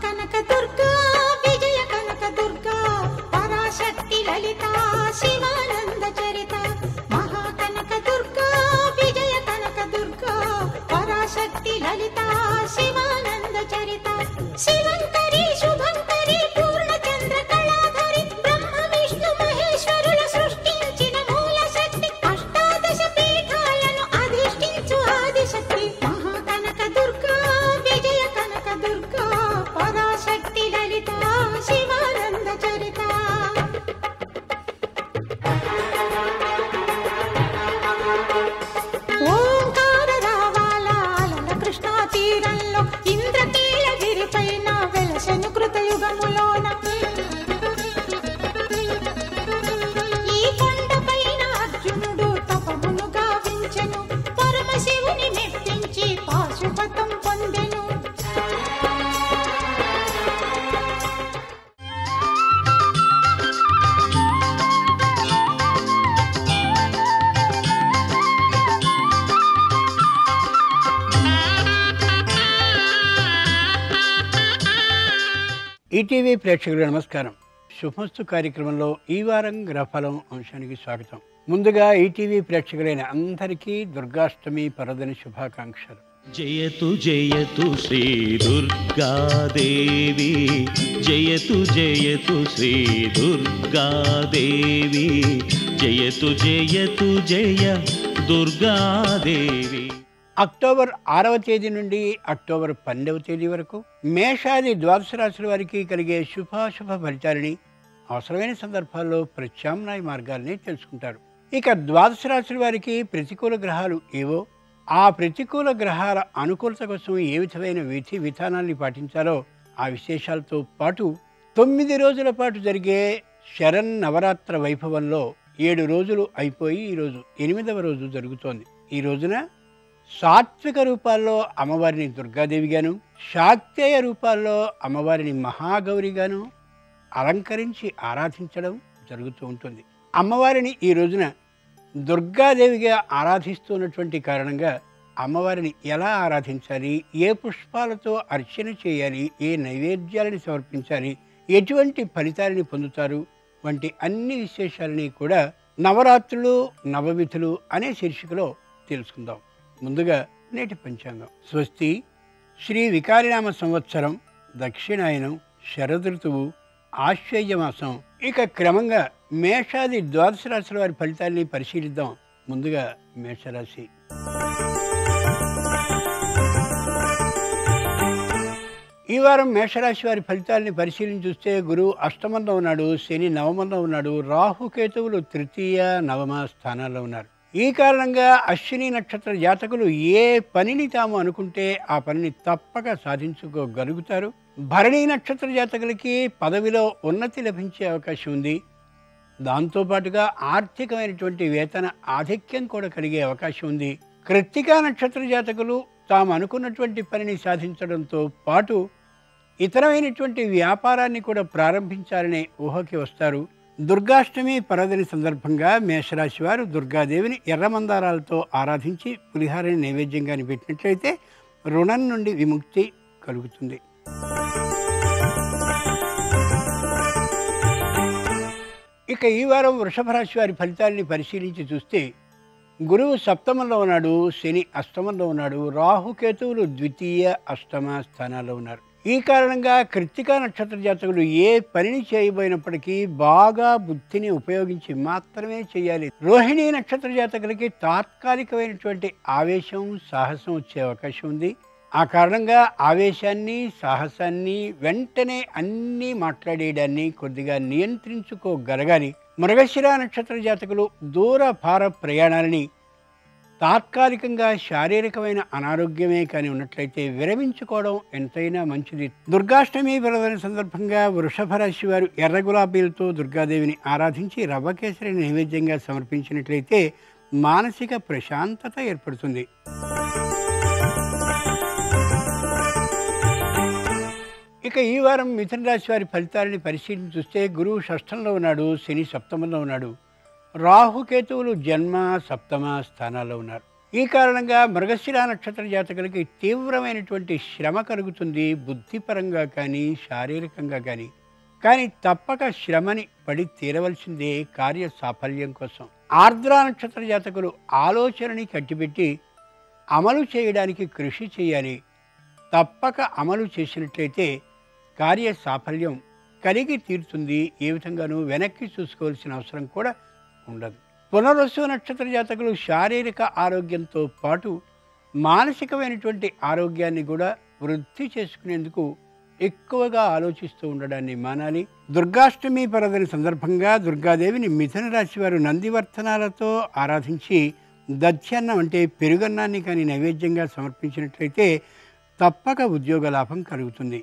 కనక దుర్గా విజయ కనక దుర్గా పరాశక్తి లలిత శివానంద చరిత మహా కనక దుర్గా విజయ కనక దుర్గా పరాశక్తి లలిత శివానంద చరిత శివంకరి శుభంకరి పూర్ణచంద్ర కళాధరి బ్రహ్మ విష్ణు మహేశ్వరుల సృష్టించిన మూల శక్తి అష్టాదశ పీఠాలను అధిష్ఠించు ఆదిశక్తి మహా కనక దుర్గా విజయ కనక దుర్గా పరాశక్తి లలిత శివానంద చరిత ఓంకార రావాల అలల కృష్ణా తీరంలో ఇంద్రకీలగిరి పైన వెలసెను కృతయుగములోన ఈ కొండపైన అర్జునుడు తపమును గావించెను పరమశివుని మెప్పించి పాశుపతం పొందెను ఈటీవీ ప్రేక్షకులకు నమస్కారం. శుభమస్తు కార్యక్రమంలో ఈ వారం గ్రహఫలం అంశానికి స్వాగతం. ముందుగా ఈటీవీ ప్రేక్షకులైన అందరికీ దుర్గాష్టమి పర్వదిన శుభాకాంక్షలు. జయతు జయతు శ్రీ దుర్గాదేవి, జయతు జయతు శ్రీ దుర్గాదేవి, జయతు జయతు జయ దుర్గాదేవి. అక్టోబర్ 6వ తేదీ నుండి అక్టోబర్ 12వ తేదీ వరకు మేషాది ద్వాదశ రాశుల వారికి కలిగే శుభాశుభ ఫలితాలని, అవసరమైన సందర్భాల్లో ప్రత్యామ్నాయ మార్గాల్ని తెలుసుకుంటారు. ఇక ద్వాదశ రాశుల వారికి ప్రతికూల గ్రహాలు ఏవో, ఆ ప్రతికూల గ్రహాల అనుకూలత కోసం ఏ విధమైన విధి విధానాన్ని పాటించాలో ఆ విశేషాలతో పాటు 9 రోజుల పాటు జరిగే శరన్నవరాత్ర వైభవంలో 7 రోజులు అయిపోయి ఈరోజు 8వ రోజు జరుగుతోంది. ఈ రోజున సాత్విక రూపాల్లో అమ్మవారిని దుర్గాదేవిగాను, శాక్తేయ రూపాల్లో అమ్మవారిని మహాగౌరిగాను అలంకరించి ఆరాధించడం జరుగుతూ ఉంటుంది. అమ్మవారిని ఈ రోజున దుర్గాదేవిగా ఆరాధిస్తున్నటువంటి కారణంగా అమ్మవారిని ఎలా ఆరాధించాలి, ఏ పుష్పాలతో అర్చన చేయాలి, ఏ నైవేద్యాలని సమర్పించాలి, ఎటువంటి ఫలితాలని పొందుతారు వంటి అన్ని విశేషాలని కూడా నవరాత్రులు నవవిధులు అనే శీర్షికలో తెలుసుకుందాం. ముందుగా నేటి పంచాంగం. స్వస్తి శ్రీ వికారినామ సంవత్సరం, దక్షిణాయనం, శరదృతువు, ఆశ్వయుజమాసం. ఇక క్రమంగా మేషాది ద్వాదశ రాశుల వారి ఫలితాన్ని పరిశీలిద్దాం. ముందుగా మేషరాశి. ఈ వారం మేషరాశి వారి ఫలితాలని పరిశీలించి చూస్తే గురువు అష్టమంలో ఉన్నాడు, శని నవమంలో ఉన్నాడు, రాహుకేతువులు తృతీయ నవమ స్థానాల్లో ఉన్నారు. ఈ కారణంగా అశ్విని నక్షత్ర జాతకులు ఏ పనిని తాము అనుకుంటే ఆ పనిని తప్పక సాధించుకోగలుగుతారు. భరణి నక్షత్ర జాతకులకి పదవిలో ఉన్నతి లభించే అవకాశం ఉంది. దాంతోపాటుగా ఆర్థికమైనటువంటి వేతన ఆధిక్యం కూడా కలిగే అవకాశం ఉంది. కృత్తికా నక్షత్ర జాతకులు తాము అనుకున్నటువంటి పనిని సాధించడంతో పాటు ఇతరమైనటువంటి వ్యాపారాన్ని కూడా ప్రారంభించాలనే ఊహకి వస్తారు. దుర్గాష్టమి పర్వదిన సందర్భంగా మేషరాశి వారు దుర్గాదేవిని ఎర్రమందారాలతో ఆరాధించి పులిహారని నైవేద్యంగా పెట్టినట్లయితే రుణం నుండి విముక్తి కలుగుతుంది. ఇక ఈ వారం వృషభ రాశి వారి ఫలితాలని పరిశీలించి చూస్తే గురువు సప్తమంలో ఉన్నాడు, శని అష్టమంలో ఉన్నాడు, రాహుకేతువులు ద్వితీయ అష్టమ స్థానాల్లో ఉన్నారు. ఈ కారణంగా కృత్తికా నక్షత్ర జాతకులు ఏ పనిని చేయబోయినప్పటికీ బాగా బుద్ధిని ఉపయోగించి మాత్రమే చేయాలి. రోహిణీ నక్షత్ర జాతకులకి తాత్కాలికమైనటువంటి ఆవేశం, సాహసం వచ్చే అవకాశం ఉంది. ఆ కారణంగా ఆవేశాన్ని, సాహసాన్ని వెంటనే అన్నీ మాట్లాడేయడాన్ని కొద్దిగా నియంత్రించుకోగలగాలి. మృగశిర నక్షత్ర జాతకులు దూర భార ప్రయాణాలని, తాత్కాలికంగా శారీరకమైన అనారోగ్యమే కానీ ఉన్నట్లయితే విరమించుకోవడం ఎంతైనా మంచిది. దుర్గాష్టమి పర్వదిన సందర్భంగా వృషభ రాశి వారు ఎర్ర గులాబీలతో దుర్గాదేవిని ఆరాధించి రవ్వకేసరి నైవేద్యంగా సమర్పించినట్లయితే మానసిక ప్రశాంతత ఏర్పడుతుంది. ఇక ఈ వారం మిథున రాశి వారి ఫలితాలని పరిశీలించి చూస్తే గురువు షష్ఠంలో ఉన్నాడు, శని సప్తమంలో ఉన్నాడు, రాహుకేతువులు జన్మ సప్తమ స్థానాల్లో ఉన్నారు. ఈ కారణంగా మృగశిర నక్షత్ర జాతకులకి తీవ్రమైనటువంటి శ్రమ కలుగుతుంది, బుద్ధిపరంగా కానీ శారీరకంగా కానీ తప్పక శ్రమని పడి తీరవలసిందే కార్య సాఫల్యం కోసం. ఆర్ద్ర నక్షత్ర జాతకులు ఆలోచనని కట్టిపెట్టి అమలు చేయడానికి కృషి చేయాలి. తప్పక అమలు చేసినట్లయితే కార్య సాఫల్యం కలిగి తీరుతుంది. ఏ విధంగానూ వెనక్కి చూసుకోవాల్సిన అవసరం కూడా ఉండదు. పునర్వసు నక్షత్ర జాతకులు శారీరక ఆరోగ్యంతో పాటు మానసికమైనటువంటి ఆరోగ్యాన్ని కూడా వృద్ధి చేసుకునేందుకు ఎక్కువగా ఆలోచిస్తూ ఉండడాన్ని మానాలి. దుర్గాష్టమి పర్వదిన సందర్భంగా దుర్గాదేవిని మిథున రాశి వారు నందివర్ధనాలతో ఆరాధించి దధ్యాన్నం అంటే పెరుగన్నాన్ని కానీ నైవేద్యంగా సమర్పించినట్లయితే తప్పక ఉద్యోగ లాభం కలుగుతుంది.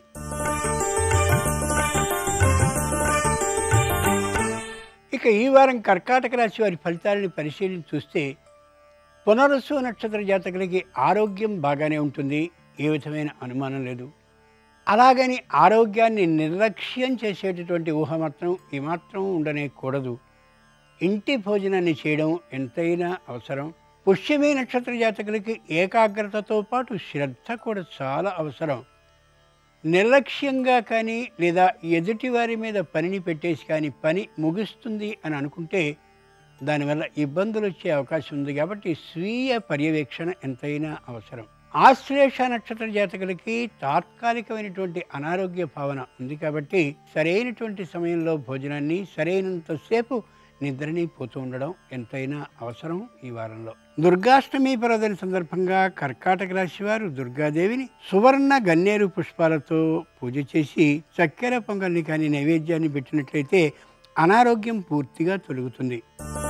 ఇక ఈ వారం కర్కాటక రాశి వారి ఫలితాలను పరిశీలించి చూస్తే పునర్వసు నక్షత్ర జాతకులకి ఆరోగ్యం బాగానే ఉంటుంది, ఏ విధమైన అనుమానం లేదు. అలాగని ఆరోగ్యాన్ని నిర్లక్ష్యం చేసేటటువంటి ఊహ మాత్రం ఏమాత్రం ఉండనే కూడదు. ఇంటి భోజనాన్ని చేయడం ఎంతైనా అవసరం. పుష్యమి నక్షత్ర జాతకులకి ఏకాగ్రతతో పాటు శ్రద్ధ కూడా చాలా అవసరం. నిర్లక్ష్యంగా కానీ లేదా ఎదుటివారి మీద పనిని పెట్టేసి కానీ పని ముగుస్తుంది అని అనుకుంటే దానివల్ల ఇబ్బందులు వచ్చే అవకాశం ఉంది. కాబట్టి స్వీయ పర్యవేక్షణ ఎంతైనా అవసరం. ఆశ్లేష నక్షత్ర జాతకులకి తాత్కాలికమైనటువంటి అనారోగ్య భావన ఉంది కాబట్టి సరైనటువంటి సమయంలో భోజనాన్ని, సరైనంతసేపు నిద్రని పోతూ ఉండడం ఎంతైనా అవసరం. ఈ వారంలో దుర్గాష్టమి పర్వదిన సందర్భంగా కర్కాటక రాశి వారు దుర్గాదేవిని సువర్ణ గన్నేరు పుష్పాలతో పూజ చేసి చక్కెర పొంగల్ని కానీ నైవేద్యాన్ని పెట్టినట్లయితే అనారోగ్యం పూర్తిగా తొలగుతుంది.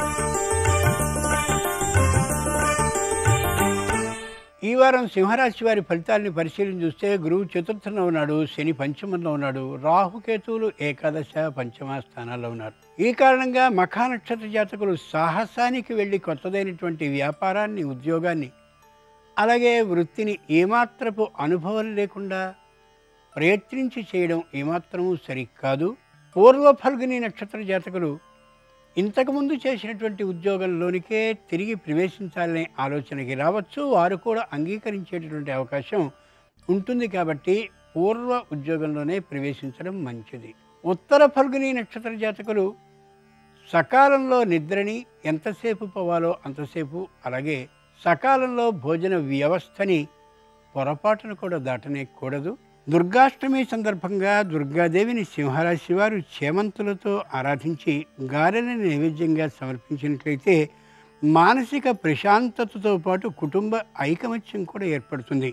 ఈ వారం సింహరాశి వారి ఫలితాలని పరిశీలన చూస్తే గురువు చతుర్థంలో ఉన్నాడు, శని పంచమంలో ఉన్నాడు, రాహుకేతువులు ఏకాదశ పంచమ స్థానాల్లో ఉన్నారు. ఈ కారణంగా మఖా నక్షత్ర జాతకులు సాహసానికి వెళ్ళి కొత్తదైనటువంటి వ్యాపారాన్ని, ఉద్యోగాన్ని, అలాగే వృత్తిని ఏమాత్రపు అనుభవం లేకుండా ప్రయత్నించి చేయడం ఏమాత్రమూ సరికాదు. పూర్వ ఫల్గుని నక్షత్ర జాతకులు ఇంతకుముందు చేసినటువంటి ఉద్యోగంలోనికే తిరిగి ప్రవేశించాలనే ఆలోచనకి రావచ్చు. వారు కూడా అంగీకరించేటటువంటి అవకాశం ఉంటుంది కాబట్టి పూర్వ ఉద్యోగంలోనే ప్రవేశించడం మంచిది. ఉత్తర ఫల్గుని నక్షత్ర జాతకులు సకాలంలో నిద్రని ఎంతసేపు పోవాలో అంతసేపు, అలాగే సకాలంలో భోజన వ్యవస్థని పొరపాటును కూడా దాటనే కూడదు. దుర్గాష్టమి సందర్భంగా దుర్గాదేవిని సింహరాశి వారు చేమంతులతో ఆరాధించి గారెలను నైవేద్యంగా సమర్పించినట్లయితే మానసిక ప్రశాంతతతో పాటు కుటుంబ ఐకమత్యం కూడా ఏర్పడుతుంది.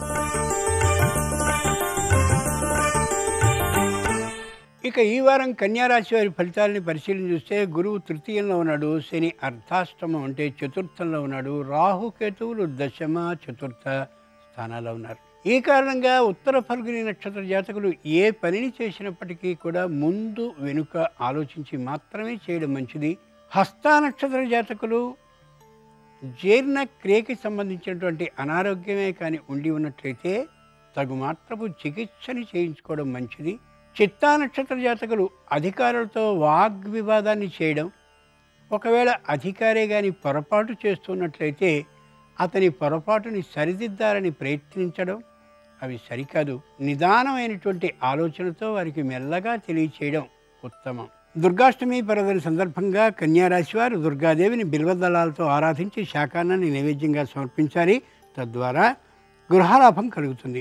ఇక ఈ వారం కన్యారాశి వారి ఫలితాలని పరిశీలన చూస్తే గురువు తృతీయంలో ఉన్నాడు, శని అర్ధాష్టమం అంటే చతుర్థంలో ఉన్నాడు, రాహుకేతువులు దశమ చతుర్థ స్థానాల్లో ఉన్నారు. ఈ కారణంగా ఉత్తర ఫల్గుని నక్షత్ర జాతకులు ఏ పనిని చేసినప్పటికీ కూడా ముందు వెనుక ఆలోచించి మాత్రమే చేయడం మంచిది. హస్త నక్షత్ర జాతకులు జీర్ణక్రియకి సంబంధించినటువంటి అనారోగ్యమే కానీ ఉండి ఉన్నట్లయితే తగు మాత్రపు చికిత్సని చేయించుకోవడం మంచిది. చిత్తా నక్షత్ర జాతకులు అధికారులతో వాగ్వివాదాన్ని చేయడం, ఒకవేళ అధికారే కానీ పొరపాటు చేస్తున్నట్లయితే అతని పొరపాటుని సరిదిద్దాలని ప్రయత్నించడం అవి సరికాదు. నిదానమైనటువంటి ఆలోచనతో వారికి మెల్లగా తెలియచేయడం ఉత్తమం. దుర్గాష్టమి పర్వదిన సందర్భంగా కన్యారాశి వారు దుర్గాదేవిని బిల్వదళాలతో ఆరాధించి శాకాన్నాన్ని నైవేద్యంగా సమర్పించాలి. తద్వారా గృహలాభం కలుగుతుంది.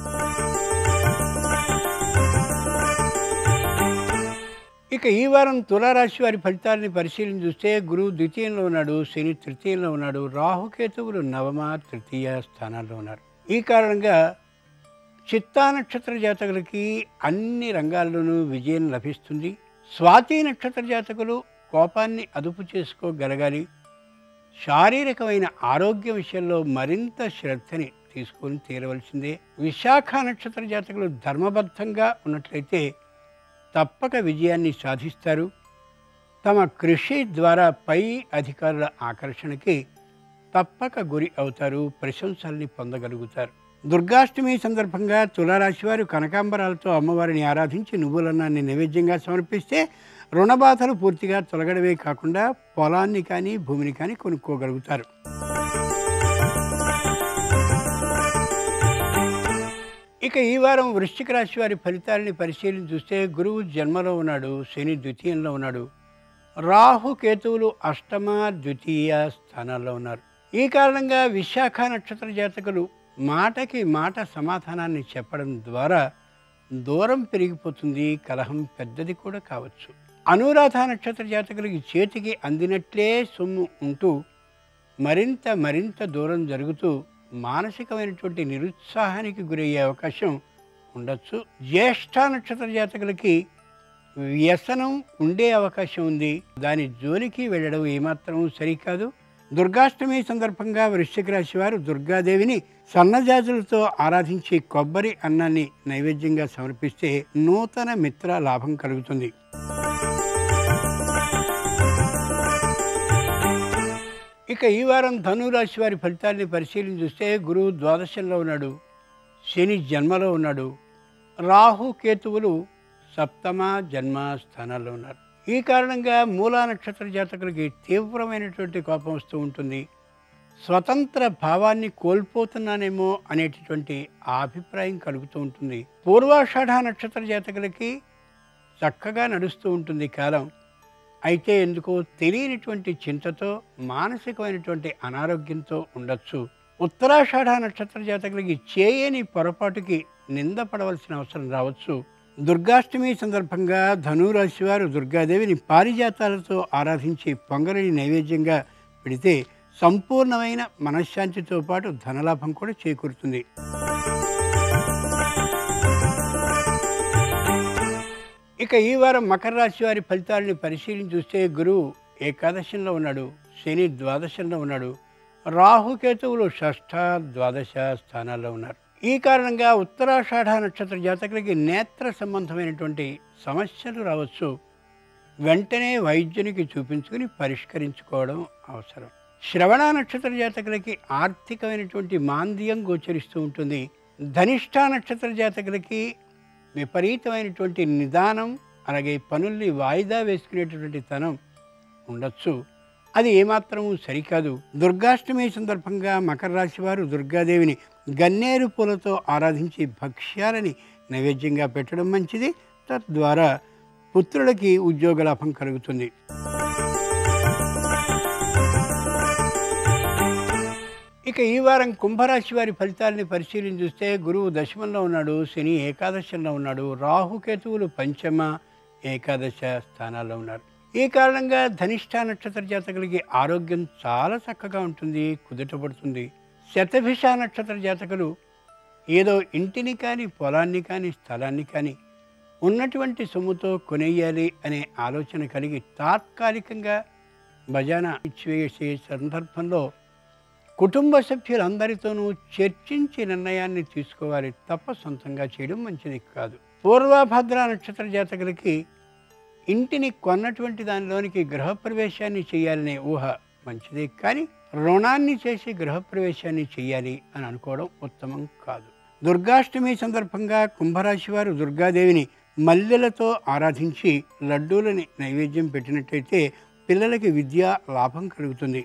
ఇక ఈ వారం తులారాశి వారి ఫలితాలని పరిశీలన చూస్తే గురువు ద్వితీయంలో ఉన్నాడు, శని తృతీయంలో ఉన్నాడు, రాహుకేతువులు నవమ తృతీయ స్థానాల్లో ఉన్నారు. ఈ కారణంగా చిత్తా నక్షత్ర జాతకులకి అన్ని రంగాల్లోనూ విజయం లభిస్తుంది. స్వాతి నక్షత్ర జాతకులు కోపాన్ని అదుపు చేసుకోగలగాలి. శారీరకమైన ఆరోగ్య విషయంలో మరింత శ్రద్ధని తీసుకొని తీరవలసిందే. విశాఖ నక్షత్ర జాతకులు ధర్మబద్ధంగా ఉన్నట్లయితే తప్పక విజయాన్ని సాధిస్తారు. తమ కృషి ద్వారా పై అధికారుల ఆకర్షణకి తప్పక గురి అవుతారు, ప్రశంసల్ని పొందగలుగుతారు. దుర్గాష్టమి సందర్భంగా తులారాశి వారు కనకాంబరాలతో అమ్మవారిని ఆరాధించి నువ్వులన్నాన్ని నైవేద్యంగా సమర్పిస్తే రుణబాధలు పూర్తిగా తొలగడమే కాకుండా పొలాన్ని కానీ భూమిని కానీ కొనుక్కోగలుగుతారు. ఇక ఈ వారం వృశ్చిక రాశి వారి ఫలితాలని పరిశీలించి చూస్తే గురువు జన్మలో ఉన్నాడు, శని ద్వితీయంలో ఉన్నాడు, రాహు కేతువులు అష్టమ ద్వితీయ స్థానాల్లో ఉన్నారు. ఈ కారణంగా విశాఖ నక్షత్ర జాతకులు మాటకి మాట సమాధానాన్ని చెప్పడం ద్వారా దూరం పెరిగిపోతుంది, కలహం పెద్దది కూడా కావచ్చు. అనురాధ నక్షత్ర జాతకులకి చేతికి అందినట్లే సొమ్ము ఉంటూ మరింత దూరం జరుగుతూ మానసికమైనటువంటి నిరుత్సాహానికి గురయ్యే అవకాశం ఉండొచ్చు. జ్యేష్ఠ నక్షత్ర జాతకులకి వ్యసనం ఉండే అవకాశం ఉంది, దాని జోలికి వెళ్ళడం ఏమాత్రం సరికాదు. దుర్గాష్టమి సందర్భంగా వృశ్చిక రాశి వారు దుర్గాదేవిని సన్నజాజులతో ఆరాధించి కొబ్బరి అన్నాన్ని నైవేద్యంగా సమర్పిస్తే నూతన మిత్ర లాభం కలుగుతుంది. ఇక ఈ వారం ధనురాశి వారి ఫలితాన్ని పరిశీలించి చూస్తే గురువు ద్వాదశంలో ఉన్నాడు, శని జన్మలో ఉన్నాడు, రాహు కేతువులు సప్తమ జన్మ స్థానాల్లో ఉన్నారు. ఈ కారణంగా మూలా నక్షత్ర జాతకులకి తీవ్రమైనటువంటి కోపం వస్తూ ఉంటుంది. స్వతంత్ర భావాన్ని కోల్పోతున్నానేమో అనేటటువంటి అభిప్రాయం కలుగుతూ ఉంటుంది. పూర్వాషాఢ నక్షత్ర జాతకులకి చక్కగా నడుస్తూ ఉంటుంది కాలం. అయితే ఎందుకో తెలియనిటువంటి చింతతో మానసికమైనటువంటి అనారోగ్యంతో ఉండొచ్చు. ఉత్తరాషాఢ నక్షత్ర జాతకులకి చేయని పొరపాటుకి నిందపడవలసిన అవసరం రావచ్చు. దుర్గాష్టమి సందర్భంగా ధనురాశి వారు దుర్గాదేవిని పారిజాతాలతో ఆరాధించి పొంగలిని నైవేద్యంగా పెడితే సంపూర్ణమైన మనశ్శాంతితో పాటు ధనలాభం కూడా చేకూరుతుంది. ఇక ఈ వారం మకర రాశి వారి ఫలితాలని పరిశీలించి చూస్తే గురువు ఏకాదశంలో ఉన్నాడు, శని ద్వాదశంలో ఉన్నాడు, రాహుకేతువులు షష్ఠ ద్వాదశ స్థానాల్లో ఉన్నారు. ఈ కారణంగా ఉత్తరాషాఢ నక్షత్ర జాతకులకి నేత్ర సంబంధమైనటువంటి సమస్యలు రావచ్చు. వెంటనే వైద్యునికి చూపించుకుని పరిష్కరించుకోవడం అవసరం. శ్రవణ నక్షత్ర జాతకులకి ఆర్థికమైనటువంటి మాంద్యం గోచరిస్తూ ఉంటుంది. ధనిష్ఠ నక్షత్ర జాతకులకి విపరీతమైనటువంటి నిదానం, అలాగే పనుల్ని వాయిదా వేసుకునేటటువంటి తనం ఉండొచ్చు. అది ఏమాత్రము సరికాదు. దుర్గాష్టమి సందర్భంగా మకర రాశి వారు దుర్గాదేవిని గన్నేరు పూలతో ఆరాధించి భక్ష్యాలని నైవేద్యంగా పెట్టడం మంచిది. తద్వారా పుత్రులకి ఉద్యోగ లాభం కలుగుతుంది. ఇక ఈ వారం కుంభరాశి వారి ఫలితాలని పరిశీలించి చూస్తే గురువు దశమంలో ఉన్నాడు, శని ఏకాదశంలో ఉన్నాడు, రాహుకేతువులు పంచమ ఏకాదశ స్థానాల్లో ఉన్నారు. ఈ కారణంగా ధనిష్ఠ నక్షత్ర జాతకులకి ఆరోగ్యం చాలా చక్కగా ఉంటుంది, కుదుటపడుతుంది. శతభిష నక్షత్ర జాతకులు ఏదో ఇంటిని కానీ పొలాన్ని కానీ స్థలాన్ని కానీ ఉన్నటువంటి సొమ్ముతో కొనేయాలి అనే ఆలోచన కలిగి తాత్కాలికంగా బజానా ఇచ్చివేసే సందర్భంలో కుటుంబ సభ్యులందరితోనూ చర్చించి నిర్ణయాన్ని తీసుకోవాలి తప్ప సొంతంగా చేయడం మంచిది కాదు. పూర్వభద్ర నక్షత్ర జాతకులకి ఇంటిని కొన్నటువంటి దానిలోనికి గృహప్రవేశాన్ని చేయాలనే ఊహ మంచిదే, కానీ రుణాన్ని చేసి గృహప్రవేశాన్ని చేయాలి అని అనుకోవడం ఉత్తమం కాదు. దుర్గాష్టమి సందర్భంగా కుంభరాశి వారు దుర్గాదేవిని మల్లెలతో ఆరాధించి లడ్డూలని నైవేద్యం పెట్టినట్లయితే పిల్లలకి విద్యా లాభం కలుగుతుంది.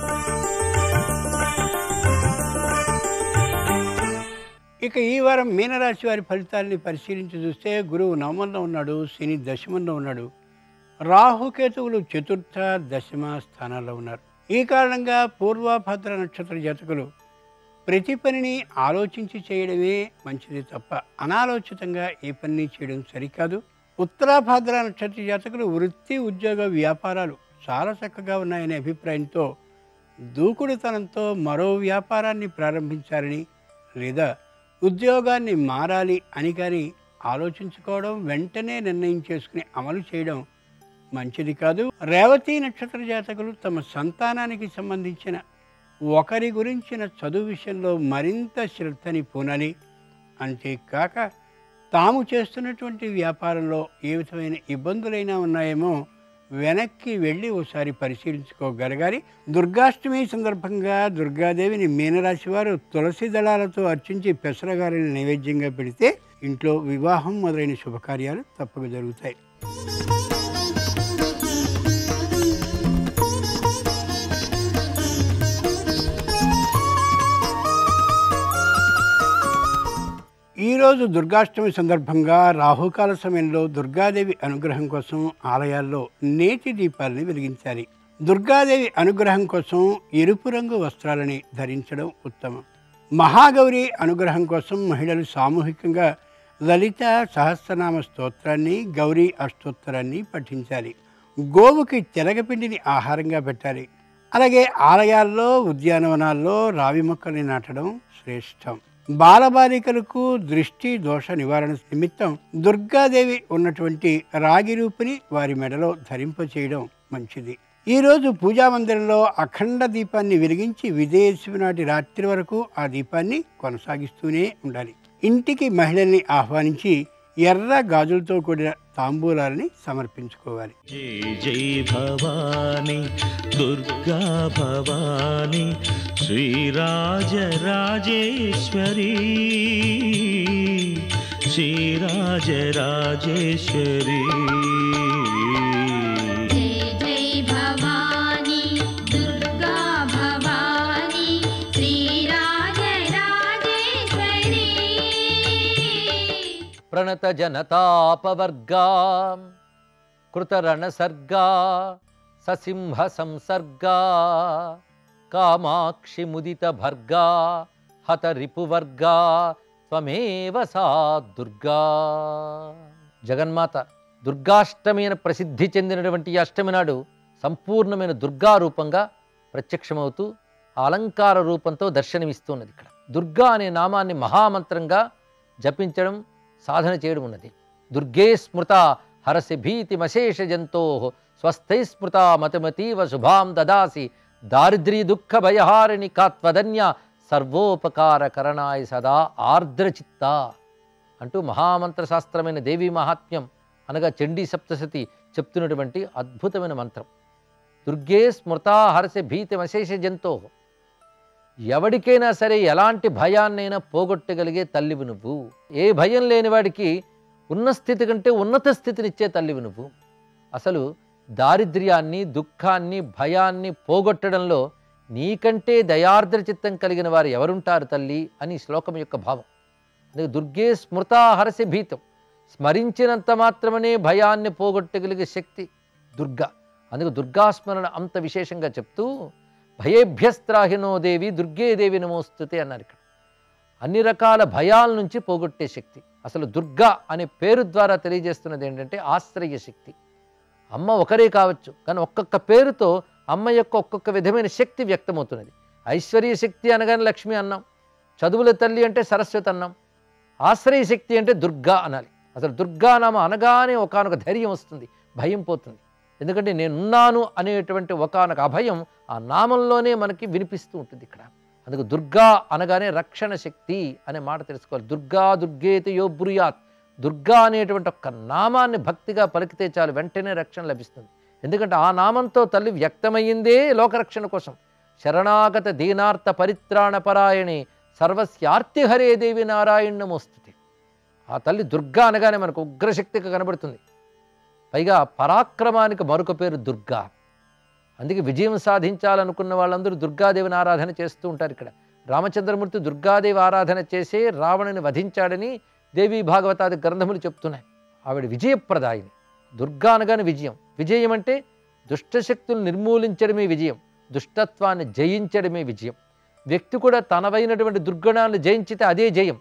ఇక ఈ వారం మీనరాశి వారి ఫలితాలని పరిశీలించి చూస్తే గురువు నవమంలో ఉన్నాడు, శని దశమంలో ఉన్నాడు, రాహుకేతువులు చతుర్థ దశమ స్థానాల్లో ఉన్నారు. ఈ కారణంగా పూర్వభద్ర నక్షత్ర జాతకులు ప్రతి పనిని ఆలోచించి చేయడమే మంచిది తప్ప అనాలోచితంగా ఏ పని చేయడం సరికాదు. ఉత్తరాభద్ర నక్షత్ర జాతకులు వృత్తి ఉద్యోగ వ్యాపారాలు చాలా చక్కగా ఉన్నాయనే అభిప్రాయంతో దూకుడుతనంతో మరో వ్యాపారాన్ని ప్రారంభించాలని లేదా ఉద్యోగాన్ని మారాలి అని కానీ ఆలోచించుకోవడం, వెంటనే నిర్ణయం చేసుకుని అమలు చేయడం మంచిది కాదు. రేవతి నక్షత్ర జాతకులు తమ సంతానానికి సంబంధించిన ఒకరి గురించిన చదువు విషయంలో మరింత శ్రద్ధని పూనాలి. అంతేకాక తాము చేస్తున్నటువంటి వ్యాపారంలో ఏ విధమైన ఇబ్బందులైనా ఉన్నాయేమో వెనక్కి వెళ్ళి ఓసారి పరిశీలించుకోగలగాలి. దుర్గాష్టమి సందర్భంగా దుర్గాదేవిని మీనరాశి వారు తులసి దళాలతో అర్చించి పెసరగారిని నైవేద్యంగా పెడితే ఇంట్లో వివాహం మొదలైన శుభకార్యాలు తప్పక జరుగుతాయి. ఈరోజు దుర్గాష్టమి సందర్భంగా రాహుకాల సమయంలో దుర్గాదేవి అనుగ్రహం కోసం ఆలయాల్లో నేతి దీపాలని వెలిగించాలి. దుర్గాదేవి అనుగ్రహం కోసం ఎరుపు రంగు వస్త్రాలని ధరించడం ఉత్తమం. మహాగౌరి అనుగ్రహం కోసం మహిళలు సామూహికంగా లలిత సహస్రనామ స్తోత్రాన్ని, గౌరీ అష్టోత్తరాన్ని పఠించాలి. గోవుకి తెలగపిండిని ఆహారంగా పెట్టాలి. అలాగే ఆలయాల్లో, ఉద్యానవనాల్లో రావి మొక్కల్ని నాటడం శ్రేష్టం. బాలబాలికలకు దృష్టి దోష నివారణ నిమిత్తం దుర్గాదేవి ఉన్నటువంటి రాగి రూపుని వారి మెడలో ధరింపచేయడం మంచిది. ఈరోజు పూజామందిరంలో అఖండ దీపాన్ని వెలిగించి విజయదశమి నాటి రాత్రి వరకు ఆ దీపాన్ని కొనసాగిస్తూనే ఉండాలి. ఇంటికి మహిళల్ని ఆహ్వానించి ఎర్ర గాజులతో కూడిన తాంబూలాలని సమర్పించుకోవాలి. జై జై భవాని దుర్గా భవాని శ్రీరాజరాజేశ్వరి శ్రీరాజరాజేశ్వరి. ప్రణత జనతాపవర్గా కృతరణసర్గా ససింహ సంసర్గా కామాక్షి ముదిత భర్గా హత రిపువర్గా త్వమేవ సా దుర్గా. జగన్మాత దుర్గాష్టమి అని ప్రసిద్ధి చెందినటువంటి ఈ అష్టమి నాడు సంపూర్ణమైన దుర్గా రూపంగా ప్రత్యక్షమవుతూ అలంకార రూపంతో దర్శనమిస్తున్నది. ఇక్కడ దుర్గా అనే నామాన్ని మహామంత్రంగా జపించడం, సాధన చేయడం ఉన్నది. దుర్గే స్మృత హరసి భీతిమశేష జంతో స్వస్థై స్మృత మతిమతీవ శుభాం దదాసి దారిద్ర్య దుఃఖ భయహారిణి కాత్వదన్య సర్వోపకార కరణాయ సదా ఆర్ద్రచిత్త అంటూ మహామంత్ర శాస్త్రమైన దేవీ మహాత్మ్యం అనగా చండీ సప్తశతి చెప్తున్నటువంటి అద్భుతమైన మంత్రం. దుర్గే స్మృత హరసి భీతిమశేష జంతో, ఎవడికైనా సరే ఎలాంటి భయాన్నైనా పోగొట్టగలిగే తల్లివి నువ్వు. ఏ భయం లేని వాడికి ఉన్న స్థితి కంటే ఉన్నత స్థితినిచ్చే తల్లివి నువ్వు. అసలు దారిద్ర్యాన్ని, దుఃఖాన్ని, భయాన్ని పోగొట్టడంలో నీకంటే దయార్ద్ర చిత్తం కలిగిన వారు ఎవరుంటారు తల్లి అని శ్లోకం యొక్క భావం. అందుకే దుర్గే స్మృత హరసి భీతం, స్మరించినంత మాత్రమనే భయాన్ని పోగొట్టగలిగే శక్తి దుర్గా. అందుకే దుర్గాస్మరణ అంత విశేషంగా చెప్తూ భయేభ్యస్త్రాహినో దేవి దుర్గే దేవి నమోస్తుతే అన్నారు. ఇక్కడ అన్ని రకాల భయాల నుంచి పోగొట్టే శక్తి. అసలు దుర్గా అనే పేరు ద్వారా తెలియజేస్తున్నది ఏంటంటే ఆశ్రయ శక్తి. అమ్మ ఒకరే కావచ్చు, కానీ ఒక్కొక్క పేరుతో అమ్మ యొక్క ఒక్కొక్క విధమైన శక్తి వ్యక్తమవుతున్నది. ఐశ్వర్య శక్తి అనగానే లక్ష్మి అన్నాం, చదువుల తల్లి అంటే సరస్వతి అన్నాం, ఆశ్రయ శక్తి అంటే దుర్గా అనాలి. అసలు దుర్గా నామ అనగానే ఒకానొక ధైర్యం వస్తుంది, భయం పోతుంది. ఎందుకంటే నేనున్నాను అనేటువంటి ఒకానొక అభయం ఆ నామంలోనే మనకి వినిపిస్తూ ఉంటుంది ఇక్కడ. అందుకు దుర్గా అనగానే రక్షణ శక్తి అనే మాట తెలుసుకోవాలి. దుర్గా దుర్గేతి యో బ్రూయాత్, దుర్గా అనేటువంటి ఒక్క నామాన్ని భక్తిగా పలికితే చాలు, వెంటనే రక్షణ లభిస్తుంది. ఎందుకంటే ఆ నామంతో తల్లి వ్యక్తమయ్యిందే లోకరక్షణ కోసం. శరణాగత దీనార్థ పరిత్రాణ పరాయణి సర్వస్యార్తిహరే దేవి నారాయణ నమోస్తుతే. ఆ తల్లి దుర్గా అనగానే మనకు ఉగ్రశక్తిగా కనబడుతుంది. పైగా పరాక్రమానికి మరొక పేరు దుర్గా. అందుకే విజయం సాధించాలనుకున్న వాళ్ళందరూ దుర్గాదేవిని ఆరాధన చేస్తూ ఉంటారు. ఇక్కడ రామచంద్రమూర్తి దుర్గాదేవి ఆరాధన చేసే రావణుని వధించాడని దేవీ భాగవతాది గ్రంథములు చెప్తున్నాయి. ఆవిడ విజయప్రదాయిని. దుర్గా అనగానే విజయం. విజయం అంటే దుష్టశక్తులు నిర్మూలించడమే విజయం, దుష్టత్వాన్ని జయించడమే విజయం. వ్యక్తి కూడా తనవైనటువంటి దుర్గుణాలను జయించితే అదే జయం.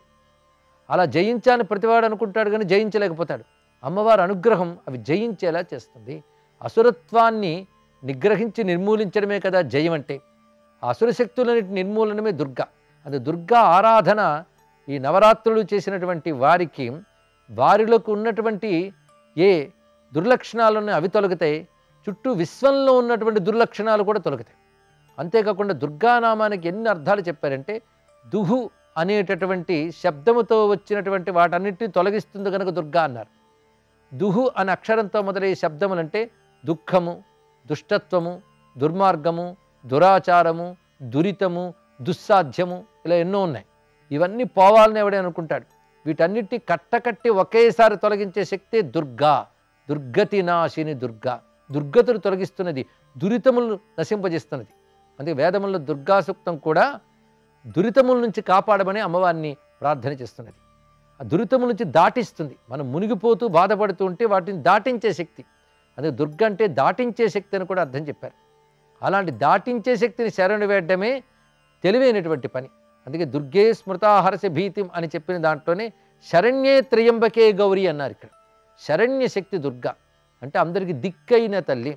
అలా జయించాలని ప్రతివాడు అనుకుంటాడు, కానీ జయించలేకపోతాడు. అమ్మవారి అనుగ్రహం అవి జయించేలా చేస్తుంది. అసురత్వాన్ని నిగ్రహించి నిర్మూలించడమే కదా జయం అంటే. ఆ అసురశక్తులన్నిటి నిర్మూలనమే దుర్గా. అది దుర్గా ఆరాధన ఈ నవరాత్రులు చేసినటువంటి వారికి వారిలోకి ఉన్నటువంటి ఏ దుర్లక్షణాలను అవి తొలగుతాయి, చుట్టూ విశ్వంలో ఉన్నటువంటి దుర్లక్షణాలు కూడా తొలగుతాయి. అంతేకాకుండా దుర్గానామానికి ఎన్ని అర్థాలు చెప్పారంటే, దుహు అనేటటువంటి శబ్దముతో వచ్చినటువంటి వాటన్నిటిని తొలగిస్తుంది కనుక దుర్గా అన్నారు. దుహు అనే అక్షరంతో మొదలయ్యే శబ్దములంటే దుఃఖము, దుష్టత్వము, దుర్మార్గము, దురాచారము, దురితము, దుస్సాధ్యము, ఇలా ఎన్నో ఉన్నాయి. ఇవన్నీ పోవాలని ఎవడే అనుకుంటాడు. వీటన్నిటి కట్టకట్టి ఒకేసారి తొలగించే శక్తి దుర్గా. దుర్గతి నాశిని దుర్గా. దుర్గతులు తొలగిస్తున్నది, దురితములను నశింపజేస్తున్నది. అందుకే వేదముల్లో దుర్గా సూక్తం కూడా దురితముల నుంచి కాపాడమని అమ్మవారిని ప్రార్థన చేస్తున్నది. ఆ దురితము నుంచి దాటిస్తుంది. మనం మునిగిపోతూ బాధపడుతూ ఉంటే వాటిని దాటించే శక్తి. అందుకే దుర్గ అంటే దాటించే శక్తి అని కూడా అర్థం చెప్పారు. అలాంటి దాటించే శక్తిని శరణు వేయడమే తెలివైనటువంటి పని. అందుకే దుర్గే స్మృతాహరస భీతిం అని చెప్పిన దాంట్లోనే శరణ్యే త్రయంబకే గౌరీ అన్నారు. ఇక్కడ శరణ్య శక్తి దుర్గ అంటే అందరికీ దిక్కైన తల్లి.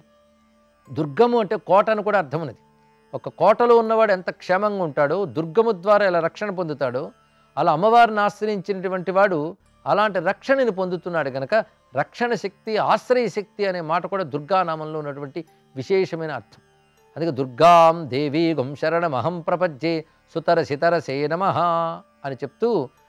దుర్గము అంటే కోట అని కూడా అర్థం ఉన్నది. ఒక కోటలో ఉన్నవాడు ఎంత క్షేమంగా ఉంటాడో, దుర్గము ద్వారా ఎలా రక్షణ పొందుతాడో, అలా అమ్మవారిని ఆశ్రయించినటువంటి వాడు అలాంటి రక్షణని పొందుతున్నాడు కనుక రక్షణ శక్తి, ఆశ్రయ శక్తి అనే మాట కూడా దుర్గానామంలో ఉన్నటువంటి విశేషమైన అర్థం. అందుకే దుర్గాం దేవీగం శరణమహం ప్రపజ్జే సుతరసితరసే నమః అని చెప్తూ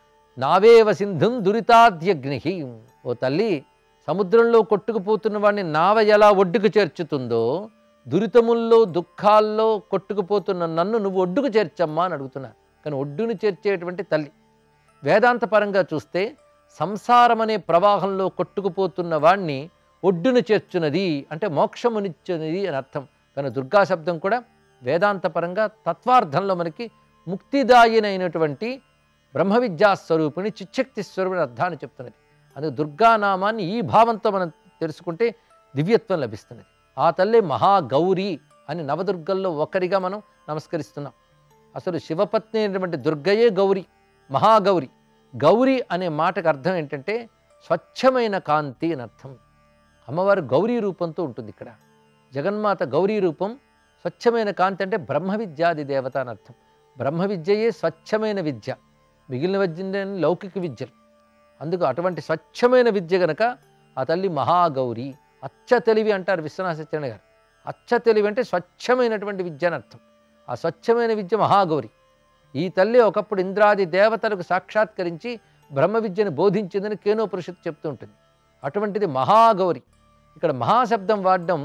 నావేవ సింధుం దురితాద్యగ్ని. ఓ తల్లి, సముద్రంలో కొట్టుకుపోతున్న వాడిని నావ ఎలా ఒడ్డుకు చేర్చుతుందో, దురితముల్లో దుఃఖాల్లో కొట్టుకుపోతున్న నన్ను నువ్వు ఒడ్డుకు చేర్చమ్మా అని అడుగుతున్నా. కానీ ఒడ్డును చేర్చేటువంటి తల్లి. వేదాంత పరంగా చూస్తే సంసారం అనే ప్రవాహంలో కొట్టుకుపోతున్న వాణ్ణి ఒడ్డును చేర్చున్నది అంటే మోక్షమునిచ్చున్నది అని అర్థం. కానీ దుర్గా శబ్దం కూడా వేదాంత పరంగా తత్వార్థంలో మనకి ముక్తిదాయినైనటువంటి బ్రహ్మ విద్యా స్వరూపిణి, చిచ్చక్తి స్వరూపిణి అర్థాన్ని చెప్తున్నది. అందుకే దుర్గానామాన్ని ఈ భావంతో మనం తెలుసుకుంటే దివ్యత్వం లభిస్తున్నది. ఆ తల్లి మహాగౌరి అని నవదుర్గల్లో ఒకరిగా మనం నమస్కరిస్తున్నాం. అసలు శివపత్ని అయినటువంటి దుర్గయే గౌరి, మహాగౌరి. గౌరి అనే మాటకు అర్థం ఏంటంటే స్వచ్ఛమైన కాంతి అని అర్థం. అమ్మవారు గౌరీ రూపంతో ఉంటుంది. ఇక్కడ జగన్మాత గౌరీ రూపం, స్వచ్ఛమైన కాంతి అంటే బ్రహ్మ విద్యాది దేవత అని అర్థం. బ్రహ్మ విద్యయే స్వచ్ఛమైన విద్య, మిగిలిన విద్య లౌకిక విద్యలు. అందుకు అటువంటి స్వచ్ఛమైన విద్య గనక ఆ తల్లి మహాగౌరి. అచ్చ తెలివి అంటారు విశ్వనాథ సత్యనారాయణ గారు. అచ్చ తెలివి అంటే స్వచ్ఛమైనటువంటి విద్య అని అర్థం. ఆ స్వచ్ఛమైన విద్య మహాగౌరి. ఈ తల్లి ఒకప్పుడు ఇంద్రాది దేవతలకు సాక్షాత్కరించి బ్రహ్మ విద్యను బోధించిందని కేనోపనిషత్తు చెప్తూ ఉంటుంది. అటువంటిది మహాగౌరి. ఇక్కడ మహాశబ్దం వాడడం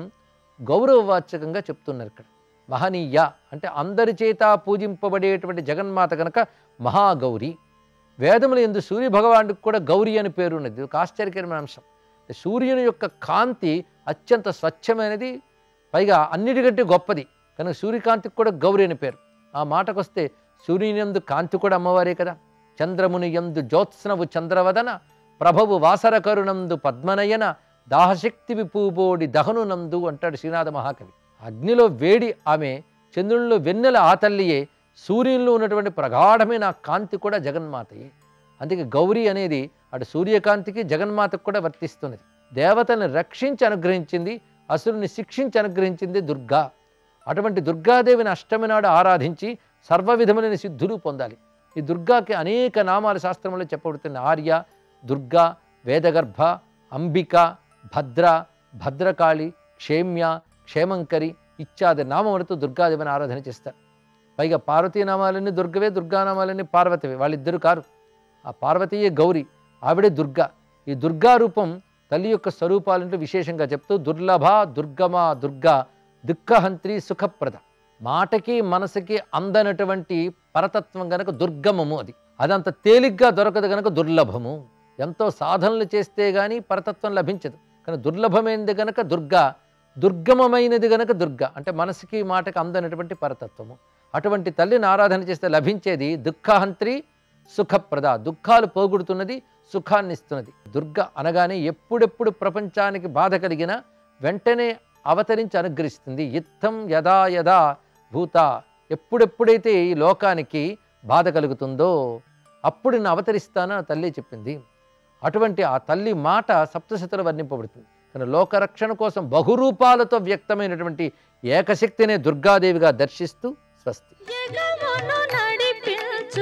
గౌరవవాచకంగా చెప్తున్నారు. ఇక్కడ మహనీయ అంటే అందరి చేత పూజింపబడేటువంటి జగన్మాత కనుక మహాగౌరి. వేదముల యందు సూర్య భగవానుడికి కూడా గౌరీ అని పేరు ఉన్నది. ఒక ఆశ్చర్యకరమైన అంశం. సూర్యుని యొక్క కాంతి అత్యంత స్వచ్ఛమైనది, పైగా అన్నిటికంటే గొప్పది కనుక సూర్యకాంతికి కూడా గౌరీ అని పేరు. ఆ మాటకు వస్తే సూర్యుని యందు కాంతి కూడా అమ్మవారే కదా. చంద్రముని యందు జ్యోత్స్నవు చంద్రవదన, ప్రభవు వాసర కరుణందు పద్మనయన, దాహశక్తి విపూబోడి దహనునందు అంటాడు శ్రీనాథ మహాకవి. అగ్నిలో వేడి ఆమె, చంద్రునిలో వెన్నెల ఆ తల్లియే, సూర్యునిలో ఉన్నటువంటి ప్రగాఢమైన కాంతి కూడా జగన్మాతయే. అందుకే గౌరీ అనేది అటు సూర్యకాంతికి జగన్మాతకు కూడా వర్తిస్తున్నది. దేవతల్ని రక్షించి అనుగ్రహించింది, అసురుని శిక్షించి అనుగ్రహించింది దుర్గా. అటువంటి దుర్గాదేవిని అష్టమి నాడు ఆరాధించి సర్వ విధములైన సిద్ధులు పొందాలి. ఈ దుర్గాకి అనేక నామాలు శాస్త్రంలో చెప్పబడుతున్నాయి. ఆర్య, దుర్గా, వేదగర్భ, అంబిక, భద్ర, భద్రకాళి, క్షేమ్య, క్షేమంకరి ఇత్యాది నామములతో దుర్గాదేవిని ఆరాధన చేస్తారు. పైగా పార్వతీ నామాలన్నీ దుర్గవే, దుర్గానామాలన్నీ పార్వతివే. వాళ్ళిద్దరు కారు. ఆ పార్వతీయే గౌరీ, ఆవిడే దుర్గా. ఈ దుర్గా రూపం తల్లి యొక్క స్వరూపాలంటూ విశేషంగా చెప్తూ దుర్లభ, దుర్గమ, దుర్గా, దుఃఖహంత్రి, సుఖప్రద. మాటకి మనసుకి అందనటువంటి పరతత్వం గనక దుర్గమము. అదంత తేలిగ్గా దొరకదు గనక దుర్లభము. ఎంతో సాధనలు చేస్తే గానీ పరతత్వం లభించదు. కానీ దుర్లభమైనది గనక దుర్గా, దుర్గమమైనది గనక దుర్గా అంటే మనసుకి మాటకి అందనటువంటి పరతత్వము. అటువంటి తల్లిని ఆరాధన చేస్తే లభించేది దుఃఖహంత్రి, సుఖప్రద. దుఃఖాలు పోగొడుతున్నది, సుఖాన్ని ఇస్తున్నది. దుర్గ అనగానే ఎప్పుడెప్పుడు ప్రపంచానికి బాధ కలిగినా వెంటనే అవతరించి అనుగ్రహిస్తుంది. ఇత్తం యదా యదా భూత, ఎప్పుడెప్పుడైతే ఈ లోకానికి బాధ కలుగుతుందో అప్పుడు నేను అవతరిస్తానని తల్లి చెప్పింది. అటువంటి ఆ తల్లి మాట సప్తశతిలో వర్ణింపబడుతుంది. కానీ లోకరక్షణ కోసం బహురూపాలతో వ్యక్తమైనటువంటి ఏకశక్తినే దుర్గాదేవిగా దర్శిస్తూ స్వస్తి. జగమును నడిపించు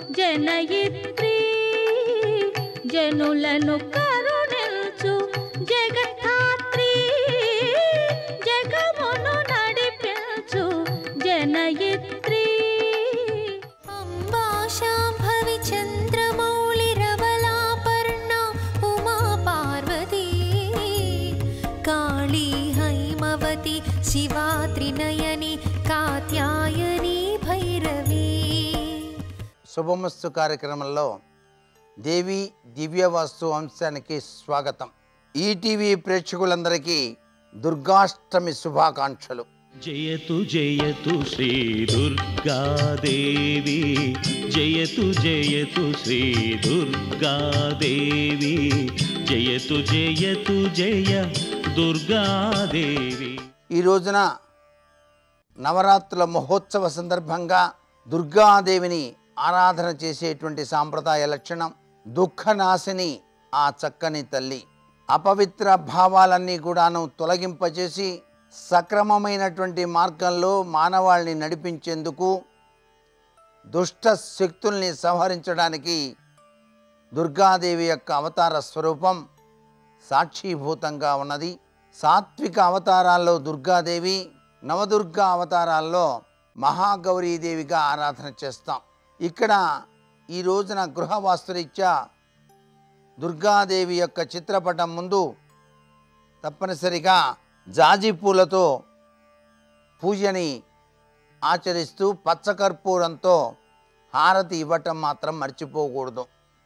జనయిత్రి, జనులను కరుణించు జగద్ధాత్రి. జగమును నడిపించు జనయిత్రి. అంబా శాంభవి చంద్రమౌళిరవలాపర్ణ ఉమా పార్వతీ, కాళీ హైమవతి శివా త్రినయని కాత్యాయని భైరవి. శుభమస్తు కార్యక్రమంలో దేవి దివ్యవాస్తు అంశానికి స్వాగతం. ఈటీవీ ప్రేక్షకులందరికీ దుర్గాష్టమి శుభాకాంక్షలు. జయతు జయతు శ్రీ దుర్గాదేవి, జయతు జయతు శ్రీ దుర్గాదేవి, జయతు జయతు జయ దుర్గాదేవి. ఈ రోజున నవరాత్రుల మహోత్సవ సందర్భంగా దుర్గాదేవిని ఆరాధన చేసేటువంటి సాంప్రదాయ లక్షణం. దుఃఖనాశిని ఆ చక్కని తల్లి అపవిత్ర భావాలన్నీ కూడాను తొలగింపచేసి సక్రమమైనటువంటి మార్గంలో మానవాళిని నడిపించేందుకు, దుష్ట శక్తుల్ని సంహరించడానికి దుర్గాదేవి యొక్క అవతార స్వరూపం సాక్షీభూతంగా ఉన్నది. సాత్విక అవతారాల్లో దుర్గాదేవి, నవదుర్గా అవతారాల్లో మహాగౌరీదేవిగా ఆరాధన చేస్తాం. ఇక్కడ ఈ రోజున గృహవాస్తురీత్యా దుర్గాదేవి యొక్క చిత్రపటం ముందు తప్పనిసరిగా జాజి పూలతో పూజని ఆచరిస్తూ పచ్చకర్పూరంతో హారతి ఇవ్వటం మాత్రం మర్చిపోకూడదు.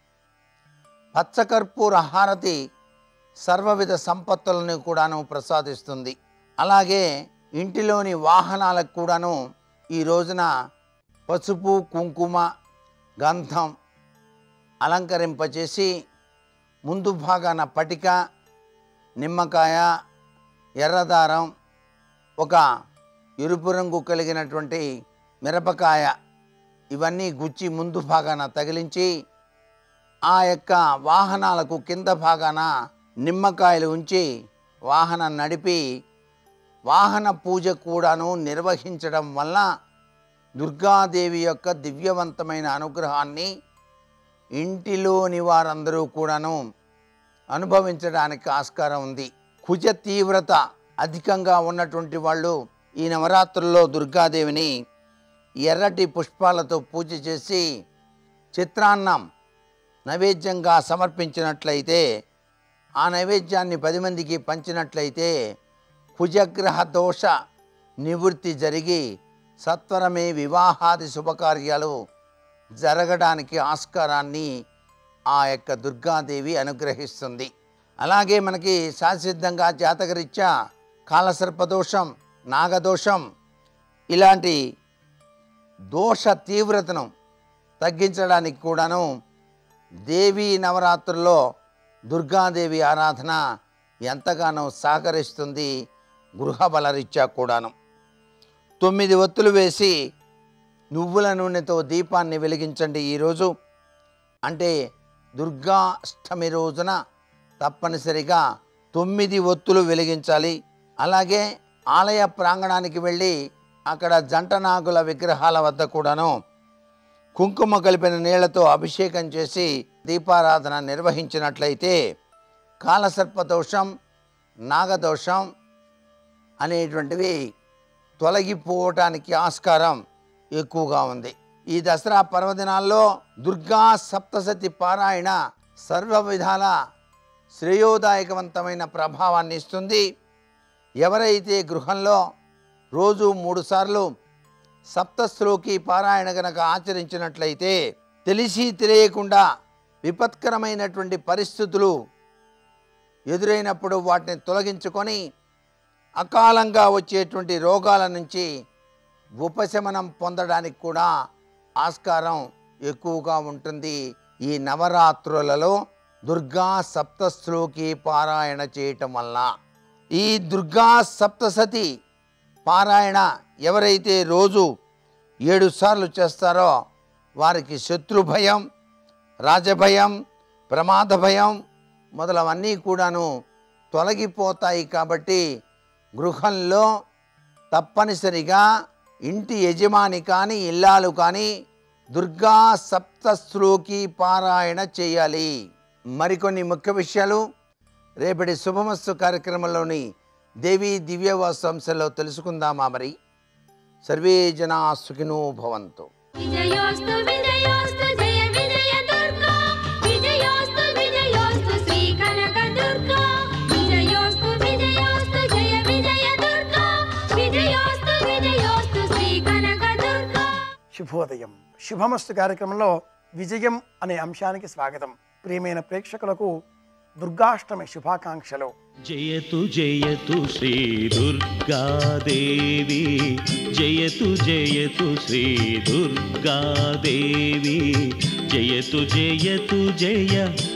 పచ్చకర్పూర హారతి సర్వవిధ సంపత్తులను కూడాను ప్రసాదిస్తుంది. అలాగే ఇంటిలోని వాహనాలకు కూడాను ఈ రోజున పసుపు, కుంకుమ, గంధం అలంకరింపచేసి ముందు భాగాన పటిక, నిమ్మకాయ, ఎర్రదారం, ఒక ఎరుపు రంగు కలిగినటువంటి మిరపకాయ ఇవన్నీ గుచ్చి ముందు భాగాన తగిలించి ఆ యొక్క వాహనాలకు కింద భాగాన నిమ్మకాయలు ఉంచి వాహనం నడిపి వాహన పూజ కూడాను నిర్వహించడం వల్ల దుర్గాదేవి యొక్క దివ్యవంతమైన అనుగ్రహాన్ని ఇంటిలోని వారందరూ కూడాను అనుభవించడానికి ఆస్కారం ఉంది. కుజ తీవ్రత అధికంగా ఉన్నటువంటి వాళ్ళు ఈ నవరాత్రుల్లో దుర్గాదేవిని ఎర్రటి పుష్పాలతో పూజ చేసి చిత్రాన్నం నైవేద్యంగా సమర్పించినట్లయితే, ఆ నైవేద్యాన్ని 10 మందికి పంచినట్లయితే కుజగ్రహ దోష నివృత్తి జరిగి సత్వరమే వివాహాది శుభకార్యాలు జరగడానికి ఆస్కారాన్ని ఆ యొక్క దుర్గాదేవి అనుగ్రహిస్తుంది. అలాగే మనకి శాసిద్ధంగా జాతకరీత్యా కాలసర్పదోషం, నాగదోషం ఇలాంటి దోష తీవ్రతను తగ్గించడానికి కూడాను దేవీ నవరాత్రుల్లో దుర్గాదేవి ఆరాధన ఎంతగానో సహకరిస్తుంది. గృహబలరీత్యా కూడాను 9 ఒత్తులు వేసి నువ్వుల నూనెతో దీపాన్ని వెలిగించండి. ఈరోజు అంటే దుర్గా అష్టమి రోజున తప్పనిసరిగా 9 ఒత్తులు వెలిగించాలి. అలాగే ఆలయ ప్రాంగణానికి వెళ్ళి అక్కడ జంట నాగుల విగ్రహాల వద్ద కూడాను కుంకుమ కలిపిన నీళ్లతో అభిషేకం చేసి దీపారాధన నిర్వహించినట్లయితే కాలసర్పదోషం, నాగదోషం అనేటువంటివి తొలగిపోవటానికి ఆస్కారం ఎక్కువగా ఉంది. ఈ దసరా పర్వదినాల్లో దుర్గా సప్తశతి పారాయణ సర్వ విధాల శ్రేయోదాయకవంతమైన ప్రభావాన్ని ఇస్తుంది. ఎవరైతే గృహంలో రోజు 3 సార్లు సప్తశ్లోకి పారాయణ గనక ఆచరించినట్లయితే తెలిసి తెలియకుండా విపత్కరమైనటువంటి పరిస్థితులు ఎదురైనప్పుడు వాటిని తొలగించుకొని అకాలంగా వచ్చేటువంటి రోగాల నుంచి ఉపశమనం పొందడానికి కూడా ఆస్కారం ఎక్కువగా ఉంటుంది. ఈ నవరాత్రులలో దుర్గా సప్తశ్లోకి పారాయణ చేయటం వల్ల ఈ దుర్గా సప్తశతి పారాయణ ఎవరైతే రోజు 7 సార్లు చేస్తారో వారికి శత్రు భయం, రాజభయం, ప్రమాద భయం మొదలవన్నీ కూడాను తొలగిపోతాయి. కాబట్టి గృహంలో తప్పనిసరిగా ఇంటి యజమాని కానీ ఇల్లాలు కానీ దుర్గా సప్తశ్లోకి పారాయణ చేయాలి. మరికొన్ని ముఖ్య విషయాలు రేపటి శుభమస్తు కార్యక్రమంలోని దేవీ దివ్యవాస్తు అంశంలో తెలుసుకుందామా? మరి సర్వే జనా సుఖినో భవంతు. విజయోస్తు విజయోస్తు జయ విజయ దుర్గా, విజయోస్తు విజయోస్తు శ్రీ కనక దుర్గా, విజయోస్తు విజయోస్తు జయ విజయ దుర్గా, విజయోస్తు విజయోస్తు శ్రీ కనక దుర్గా. శుభోదయం. శుభమస్తు కార్యక్రమంలో విజయం అనే అంశానికి స్వాగతం. ప్రియమైన ప్రేక్షకులకు దుర్గాష్టమి శుభాకాంక్షలు. జయతు జయతు శ్రీ దుర్గాదేవి, జయతు జయతు శ్రీ దుర్గాదేవి, జయతు జయతు జయ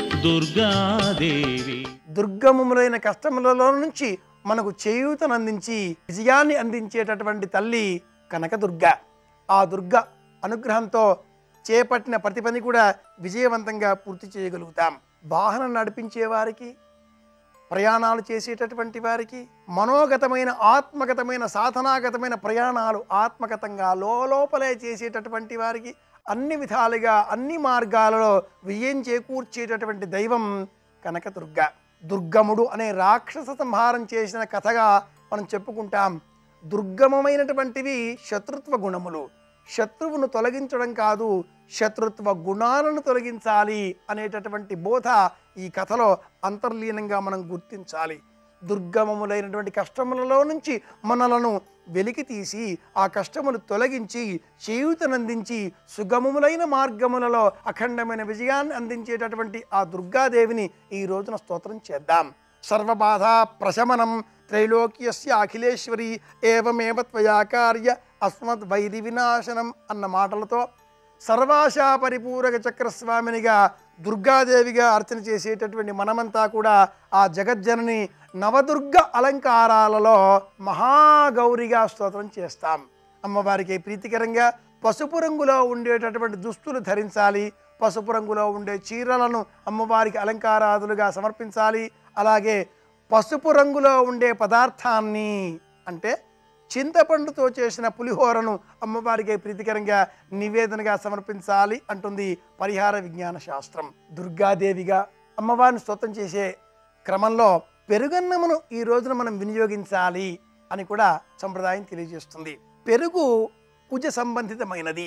దుర్గాదేవి. దుర్గమములైన కష్టములలో నుంచి మనకు చేయూతనందించి విజయాన్ని అందించేటటువంటి తల్లి కనకదుర్గ. ఆ దుర్గ అనుగ్రహంతో చేపట్టిన ప్రతి పని కూడా విజయవంతంగా పూర్తి చేయగలుగుతాం. వాహనం నడిపించే వారికి, ప్రయాణాలు చేసేటటువంటి వారికి, మనోగతమైన ఆత్మగతమైన సాధనాగతమైన ప్రయాణాలు ఆత్మగతంగా లోపలే చేసేటటువంటి వారికి అన్ని విధాలుగా అన్ని మార్గాలలో విజయం చేకూర్చేటటువంటి దైవం కనకదుర్గ. దుర్గముడు అనే రాక్షస సంహారం చేసిన కథగా మనం చెప్పుకుంటాం. దుర్గమమైనటువంటివి శత్రుత్వ గుణములు. శత్రువును తొలగించడం కాదు, శత్రుత్వ గుణాలను తొలగించాలి అనేటటువంటి బోధ ఈ కథలో అంతర్లీనంగా మనం గుర్తించాలి. దుర్గమములైనటువంటి కష్టములలో నుంచి మనలను వెలికి తీసి ఆ కష్టమును తొలగించి చేయూతనందించి సుగమములైన మార్గములలో అఖండమైన విజయాన్ని అందించేటటువంటి ఆ దుర్గాదేవిని ఈ రోజున స్తోత్రం చేద్దాం. సర్వబాధ ప్రశమనం త్రైలోక్యస్య అఖిలేశ్వరి ఏవమేవ త్వయా కార్య అస్మద్ వైరి వినాశనం అన్న మాటలతో సర్వాశా పరిపూరక చక్రస్వామినిగా దుర్గాదేవిగా అర్చన చేసేటటువంటి మనమంతా కూడా ఆ జగజ్జనని నవదుర్గ అలంకారాలలో మహాగౌరిగా స్తోత్రం చేస్తాం. అమ్మవారికి ప్రీతికరంగా పసుపు రంగులో ఉండేటటువంటి దుస్తులు ధరించాలి. పసుపు రంగులో ఉండే చీరలను అమ్మవారికి అలంకారాదులుగా సమర్పించాలి. అలాగే పసుపు రంగులో ఉండే పదార్థాన్ని అంటే చింతపండుతో చేసిన పులిహోరను అమ్మవారికి ప్రీతికరంగా నివేదనగా సమర్పించాలి అంటుంది పరిహార విజ్ఞాన శాస్త్రం. దుర్గాదేవిగా అమ్మవారిని స్తోత్రం చేసే క్రమంలో పెరుగన్నమును ఈ రోజున మనం వినియోగించాలి అని కూడా సంప్రదాయం తెలియజేస్తుంది. పెరుగు కుజ సంబంధితమైనది.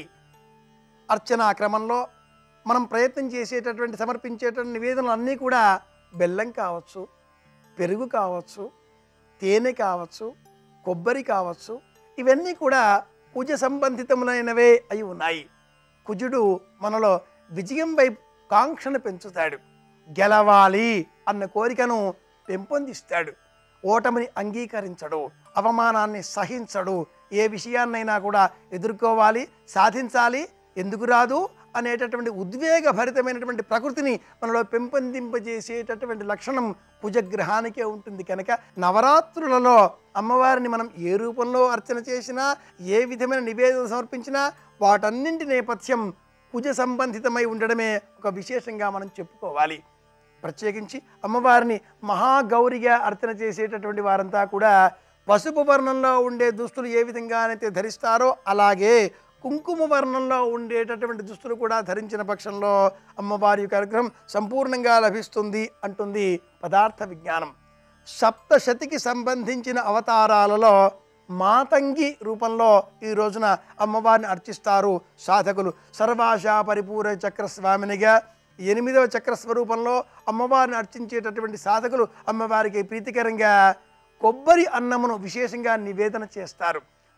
అర్చనా క్రమంలో మనం ప్రయత్నం చేసేటటువంటి సమర్పించేటటువంటి నివేదనలు అన్నీ కూడా బెల్లం కావచ్చు, పెరుగు కావచ్చు, తేనె కావచ్చు, కొబ్బరి కావచ్చు, ఇవన్నీ కూడా కుజ సంబంధితములైనవే అయి ఉన్నాయి. కుజుడు మనలో విజయం వైపు కాంక్షను పెంచుతాడు, గెలవాలి అన్న కోరికను పెంపొందిస్తాడు, ఓటమిని అంగీకరించడు, అవమానాన్ని సహించడు, ఏ విషయాన్నైనా కూడా ఎదుర్కోవాలి, సాధించాలి, ఎందుకు రాదు అనేటటువంటి ఉద్వేగభరితమైనటువంటి ప్రకృతిని మనలో పెంపొందింపజేసేటటువంటి లక్షణం కుజగ్రహానికే ఉంటుంది. కనుక నవరాత్రులలో అమ్మవారిని మనం ఏ రూపంలో అర్చన చేసినా, ఏ విధమైన నివేదన సమర్పించినా వాటన్నింటి నేపథ్యం కుజ సంబంధితమై ఉండడమే ఒక విశేషంగా మనం చెప్పుకోవాలి. ప్రత్యేకించి అమ్మవారిని మహాగౌరిగా అర్చన చేసేటటువంటి వారంతా కూడా పసుపు వర్ణంలో ఉండే దుస్తులు ఏ విధంగానైతే ధరిస్తారో అలాగే కుంకుమ వర్ణంలో ఉండేటటువంటి దుస్తులు కూడా ధరించిన పక్షంలో అమ్మవారి యొక్క అనుగ్రహం సంపూర్ణంగా లభిస్తుంది అంటుంది పదార్థ విజ్ఞానం. సప్తశతికి సంబంధించిన అవతారాలలో మాతంగి రూపంలో ఈ రోజున అమ్మవారిని అర్చిస్తారు సాధకులు. సర్వాశా పరిపూర చక్రస్వామినిగా 8వ చక్రస్వరూపంలో అమ్మవారిని అర్చించేటటువంటి సాధకులు అమ్మవారికి ప్రీతికరంగా కొబ్బరి అన్నమును విశేషంగా నివేదన చేస్తారు.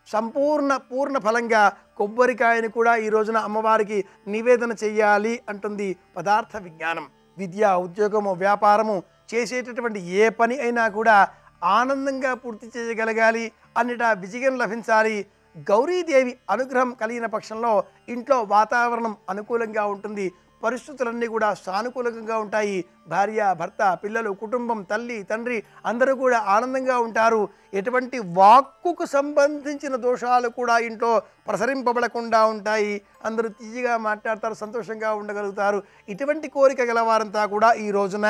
పూర్ణ ఫలంగా కొబ్బరికాయని కూడా ఈ రోజున అమ్మవారికి నివేదన చెయ్యాలి అంటుంది పదార్థ విజ్ఞానం. విద్య, ఉద్యోగము, వ్యాపారము చేసేటటువంటి ఏ పని అయినా కూడా ఆనందంగా పూర్తి చేయగలగాలి, అన్నిటా విజయం లభించాలి. గౌరీదేవి అనుగ్రహం కలిగిన పక్షంలో ఇంట్లో వాతావరణం అనుకూలంగా ఉంటుంది, పరిస్థితులన్నీ కూడా సానుకూలంగా ఉంటాయి. భార్య, భర్త, పిల్లలు, కుటుంబం, తల్లి, తండ్రి అందరూ కూడా ఆనందంగా ఉంటారు. ఎటువంటి వాక్కుకు సంబంధించిన దోషాలు కూడా ఇంట్లో ప్రసరింపబడకుండా ఉంటాయి. అందరూ తీయగా మాట్లాడతారు, సంతోషంగా ఉండగలుగుతారు. ఇటువంటి కోరిక గలవారంతా కూడా ఈ రోజున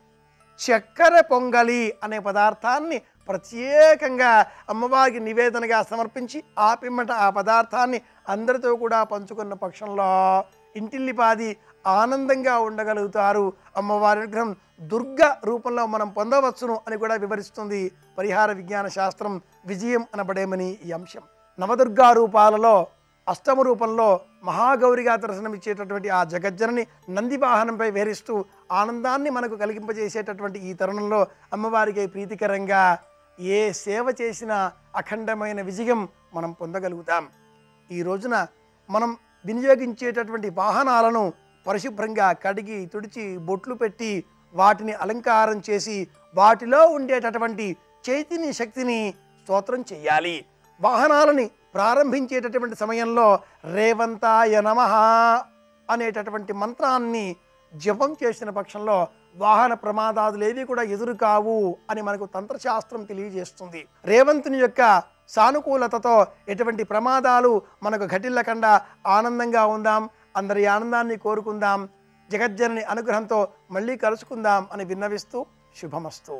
చక్కెర పొంగలి అనే పదార్థాన్ని ప్రత్యేకంగా అమ్మవారికి నివేదనగా సమర్పించి ఆ పిమ్మట ఆ పదార్థాన్ని అందరితో కూడా పంచుకున్న పక్షంలో ఇంటిల్లిపాది ఆనందంగా ఉండగలుగుతారు. అమ్మవారి అనుగ్రహం దుర్గ రూపంలో మనం పొందవచ్చును అని కూడా వివరిస్తుంది పరిహార విజ్ఞాన శాస్త్రం. విజయం అనబడేమని ఈ అంశం. నవదుర్గా రూపాలలో అష్టమ రూపంలో మహాగౌరిగా దర్శనమిచ్చేటటువంటి ఆ జగజ్జనని నంది వాహనంపై విహరిస్తూ ఆనందాన్ని మనకు కలిగింపజేసేటటువంటి ఈ తరుణంలో అమ్మవారికి ప్రీతికరంగా ఏ సేవ చేసినా అఖండమైన విజయం మనం పొందగలుగుతాం. ఈ రోజున మనం వినియోగించేటటువంటి వాహనాలను పరిశుభ్రంగా కడిగి తుడిచి బొట్లు పెట్టి వాటిని అలంకారం చేసి వాటిలో ఉండేటటువంటి చైతన్య శక్తిని స్తోత్రం చెయ్యాలి. వాహనాలని ప్రారంభించేటటువంటి సమయంలో రేవంతాయ నమః అనేటటువంటి మంత్రాన్ని జపం చేసిన పక్షంలో వాహన ప్రమాదాదులేవి కూడా ఎదురు కావు అని మనకు తంత్రశాస్త్రం తెలియజేస్తుంది. రేవంతుని యొక్క సానుకూలతతో ఎటువంటి ప్రమాదాలు మనకు ఘటిల్లకుండా ఆనందంగా ఉందాం, అందరి ఆనందాన్ని కోరుకుందాం, జగజ్జనని అనుగ్రహంతో మళ్ళీ కలుసుకుందాం అని విన్నవిస్తూ శుభమస్తు.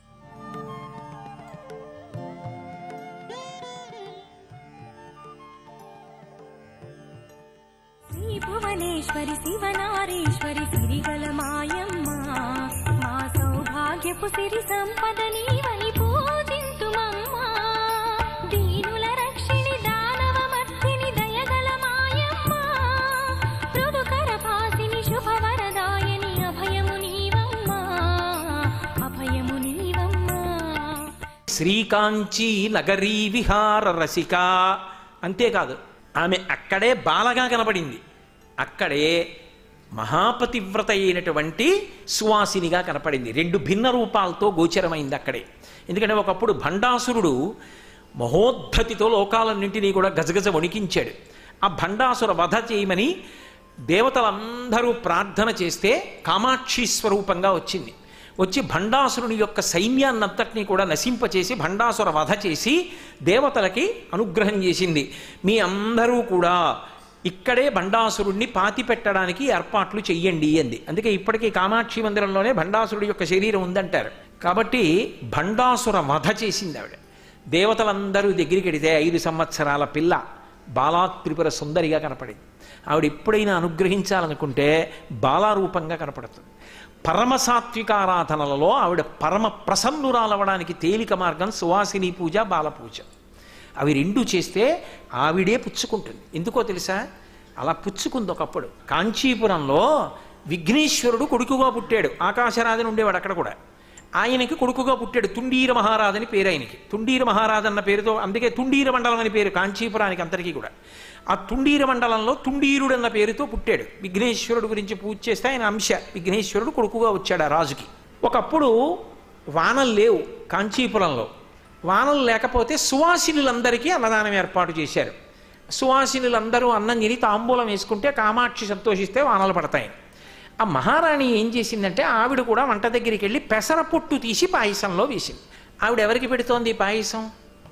భువనేశ్వరి శివనారీశ్వరి సిరిగల మాయమ్మ మా సౌభాగ్యపు సిరి సంపద నీవని పూజింతుమమ్మా. దీనుల రక్షిణి దానవ మర్దిని దయగల మాయమ్మ మృదుకర భాసిని శుభవరదాయని అభయము నీవమ్మా, అభయము నీవమ్మా. శ్రీకాంచీ నగరీ విహార రసిక. అంతేకాదు, ఆమె అక్కడే బాలగా కనపడింది, అక్కడే మహాపతివ్రత అయినటువంటి సువాసినిగా కనపడింది. రెండు భిన్న రూపాలతో గోచరమైంది అక్కడే. ఎందుకంటే ఒకప్పుడు భండాసురుడు మహోద్ధతితో లోకాలన్నింటినీ కూడా గజగజ వణికించాడు. ఆ భండాసుర వధ చేయమని దేవతలందరూ ప్రార్థన చేస్తే కామాక్షి స్వరూపంగా వచ్చింది. వచ్చి భండాసురుని యొక్క సైన్యాన్నంతటినీ కూడా నశింపచేసి భండాసుర వధ చేసి దేవతలకి అనుగ్రహం చేసింది. మీ అందరూ కూడా ఇక్కడే భండాసురుడిని పాతి పెట్టడానికి ఏర్పాట్లు చెయ్యండి అంది. అందుకే ఇప్పటికీ కామాక్షి మందిరంలోనే భండాసురుడి యొక్క శరీరం ఉందంటారు. కాబట్టి భండాసుర వధ చేసింది ఆవిడ. దేవతలందరూ దగ్గరికి వెడితే 5 సంవత్సరాల పిల్ల బాలాత్రిపుర సుందరిగా కనపడింది. ఆవిడ ఎప్పుడైనా అనుగ్రహించాలనుకుంటే బాలారూపంగా కనపడుతుంది. పరమసాత్వికారాధనలలో ఆవిడ పరమ ప్రసన్నురాలవడానికి తేలిక మార్గం సువాసిని పూజ, బాలపూజ. అవి రెండు చేస్తే ఆవిడే పుచ్చుకుంటుంది. ఎందుకో తెలుసా? అలా పుచ్చుకుంది ఒకప్పుడు. కాంచీపురంలో విఘ్నేశ్వరుడు కొడుకుగా పుట్టాడు. ఆకాశరాజని ఉండేవాడు అక్కడ కూడా. ఆయనకి కొడుకుగా పుట్టాడు. తుండీర మహారాజని పేరు ఆయనకి. తుండీర మహారాజు అన్న పేరుతో, అందుకే తుండీర మండలం అని పేరు కాంచీపురానికి అంతటికీ కూడా. ఆ తుండీర మండలంలో తుండీరుడు అన్న పేరుతో పుట్టాడు. విఘ్నేశ్వరుడు గురించి పూజ చేస్తే ఆయన అంశ విఘ్నేశ్వరుడు కొడుకుగా వచ్చాడు ఆ రాజుకి. ఒకప్పుడు వానలు లేవు కాంచీపురంలో. వానలు లేకపోతే సువాసినులందరికీ అన్నదానం ఏర్పాటు చేశారు. సువాసినులందరూ అన్నం తిని తాంబూలం వేసుకుంటే కామాక్షి సంతోషిస్తే వానలు పడతాయి. ఆ మహారాణి ఏం చేసిందంటే ఆవిడ కూడా వంట దగ్గరికి వెళ్ళి పెసర పొట్టు తీసి పాయసంలో వేసింది. ఆవిడ ఎవరికి పెడుతోంది ఈ పాయసం?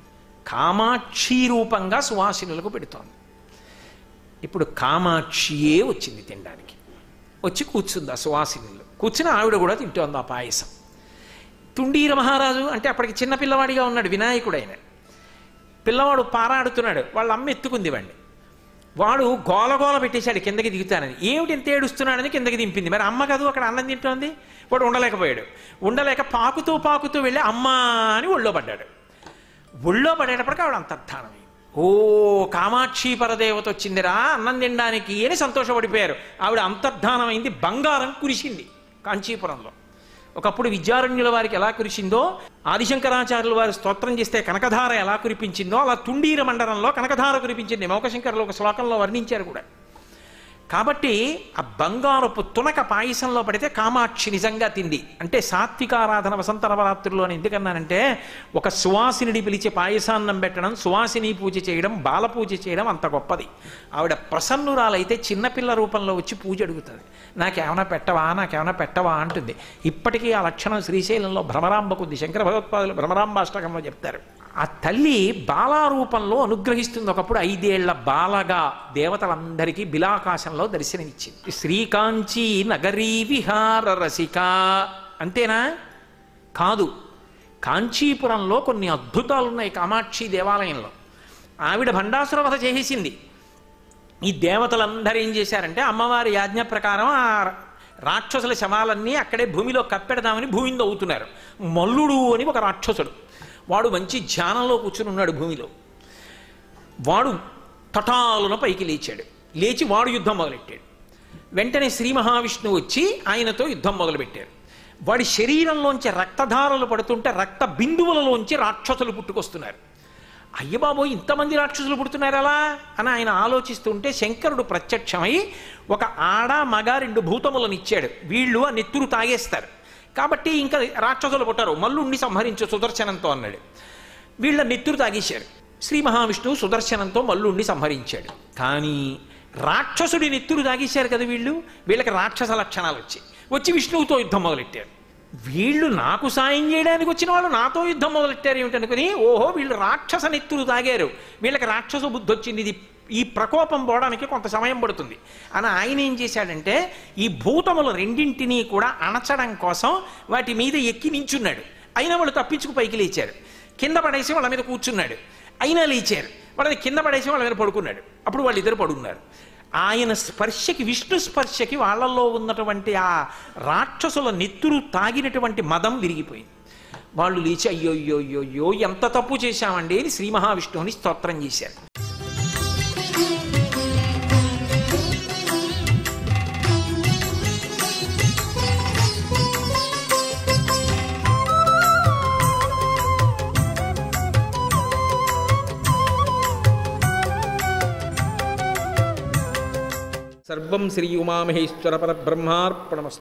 కామాక్షి రూపంగా సువాసినులకు పెడుతోంది. ఇప్పుడు కామాక్షియే వచ్చింది తినడానికి. వచ్చి కూర్చుంది ఆ సువాసినులు. కూర్చుని ఆవిడ కూడా తింటోంది ఆ పాయసం. తుండీర మహారాజు అంటే అప్పటికి చిన్న పిల్లవాడిగా ఉన్నాడు, వినాయకుడు ఆయన. పిల్లవాడు పారాడుతున్నాడు, వాళ్ళ అమ్మ ఎత్తుకుంది వాడిని. వాడు గోలగోల పెట్టేశాడు కిందకి దిగుతానని. ఏమిటి ఎంత ఏడుస్తున్నాడని కిందకి దింపింది. మరి అమ్మ కాదు అక్కడ అన్నం తింటోంది. వాడు ఉండలేకపోయాడు. ఉండలేక పాకుతూ పాకుతూ వెళ్ళి అమ్మా అని ఒళ్ళో పడ్డాడు. ఒళ్ళో పడేటప్పటికి ఆవిడ అంతర్ధానమైంది. ఓ కామాక్షి పరదేవత వచ్చిందిరా అన్నం తినడానికి అని సంతోషపడిపోయారు. ఆవిడ అంతర్ధానమైంది. బంగారం కురిసింది కాంచీపురంలో. ఒకప్పుడు విద్యారణ్యుల వారికి ఎలా కురిసిందో, ఆదిశంకరాచార్యుల వారు స్తోత్రం చేస్తే కనకధార ఎలా కురిపించిందో, అలా తుండీర మండలంలో కనకధార కురిపించింది. మౌకశంకరులు ఒక శ్లోకంలో వర్ణించారు కూడా. కాబట్టి ఆ బంగారపు తునక పాయసంలో పడితే కామాక్షి నిజంగా తింది. అంటే సాత్వికారాధన వసంత నవరాత్రుల్లో ఎందుకన్నానంటే, ఒక సువాసిని పిలిచే పాయసాన్నం పెట్టడం, సువాసిని పూజ చేయడం, బాలపూజ చేయడం అంత గొప్పది. ఆవిడ ప్రసన్నురాలైతే చిన్నపిల్ల రూపంలో వచ్చి పూజ అడుగుతుంది. నాకేమైనా పెట్టవా, నాకేమైనా పెట్టవా అంటుంది. ఇప్పటికీ ఆ లక్షణం శ్రీశైలంలో భ్రమరాంబకు ఉంది. శంకర భగవత్పాదులు భ్రమరాంబాష్టకంలో చెప్తారు. ఆ తల్లి బాలారూపంలో అనుగ్రహిస్తుంది. ఒకప్పుడు 5 ఏళ్ల బాలగా దేవతలందరికీ బిలాకాశంలో దర్శనమిచ్చింది. శ్రీకాంచీ నగరీ విహార రసిక. అంతేనా? కాదు. కాంచీపురంలో కొన్ని అద్భుతాలు ఉన్నాయి కామాక్షి దేవాలయంలో. ఆవిడ భండాసుర వధ చేసేసింది. ఈ దేవతలందరూ ఏం చేశారంటే అమ్మవారి యాజ్ఞ ప్రకారం ఆ రాక్షసుల శవాలన్నీ అక్కడే భూమిలో కప్పెడదామని భూమిని తవ్వుతున్నారు. మల్లుడు అని ఒక రాక్షసుడు, వాడు మంచి ధ్యానంలో కూర్చుని ఉన్నాడు భూమిలో. వాడు తటాలున పైకి లేచాడు. లేచి వాడు యుద్ధం మొదలెట్టాడు. వెంటనే శ్రీ మహావిష్ణువు వచ్చి ఆయనతో యుద్ధం మొదలుపెట్టారు. వాడి శరీరంలోంచి రక్తధారలు పడుతుంటే రక్త బిందువులలోంచి రాక్షసులు పుట్టుకొస్తున్నారు. అయ్యబాబో ఇంతమంది రాక్షసులు పుడుతున్నారు అలా అని ఆయన ఆలోచిస్తుంటే శంకరుడు ప్రత్యక్షమై ఒక ఆడ మగ 2 భూతములను ఇచ్చాడు. వీళ్ళు ఆ నెత్తురు తాగేస్తారు. కాబట్టి ఇంకా రాక్షసులు పుట్టారు, మల్లుణ్ణి సంహరించు సుదర్శనంతో అన్నాడు. వీళ్ళ నెత్తురు తాగేశారు. శ్రీ మహావిష్ణువు సుదర్శనంతో మల్లుణ్ణి సంహరించాడు. కానీ రాక్షసుడి నెత్తురు తాగేశారు కదా వీళ్ళకి రాక్షస లక్షణాలు వచ్చి విష్ణువుతో యుద్ధం మొదలెట్టారు. వీళ్ళు నాకు సాయం చేయడానికి వచ్చిన వాళ్ళు నాతో యుద్ధం మొదలెట్టారు ఏమిటనుకుని, ఓహో వీళ్ళు రాక్షస నెత్తురు తాగారు, వీళ్ళకి రాక్షస బుద్ధి వచ్చింది, ఈ ప్రకోపం పోవడానికి కొంత సమయం పడుతుంది అని ఆయన ఏం చేశాడంటే ఈ భూతముల రెండింటినీ కూడా అణచడం కోసం వాటి మీద ఎక్కి నించున్నాడు. అయినా వాళ్ళు తప్పించుకు పైకి లేచారు. కింద పడేసి వాళ్ళ మీద కూర్చున్నాడు. అయినా లేచారు. వాళ్ళని కింద పడేసి వాళ్ళ మీద పడుకున్నాడు. అప్పుడు వాళ్ళిద్దరు పడుకున్నారు. ఆయన స్పర్శకి, విష్ణు స్పర్శకి వాళ్ళల్లో ఉన్నటువంటి ఆ రాక్షసుల నెత్తురు తాగినటువంటి మదం విరిగిపోయింది. వాళ్ళు లేచి అయ్యో అయ్యో అయ్యో ఎంత తప్పు చేశామండి అని శ్రీ మహావిష్ణువుని స్తోత్రం చేశారు. సర్వం శ్రీ ఉమామహేశ్వర పరబ్రహ్మార్పణమస్తు.